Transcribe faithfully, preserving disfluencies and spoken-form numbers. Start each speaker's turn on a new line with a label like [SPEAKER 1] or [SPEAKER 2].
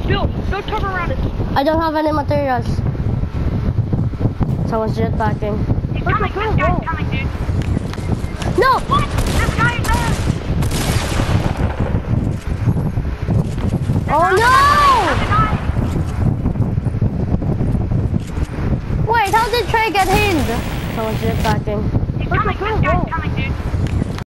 [SPEAKER 1] Bill, don't turn around it.
[SPEAKER 2] I don't have any materials. Someone's jetpacking.
[SPEAKER 3] He's coming, this guy's coming, dude.
[SPEAKER 2] No!
[SPEAKER 3] What? This guy is there!
[SPEAKER 2] Oh no! Wait, how did Trey get hit? Someone's jetpacking.
[SPEAKER 3] He's coming, this guy's coming, dude.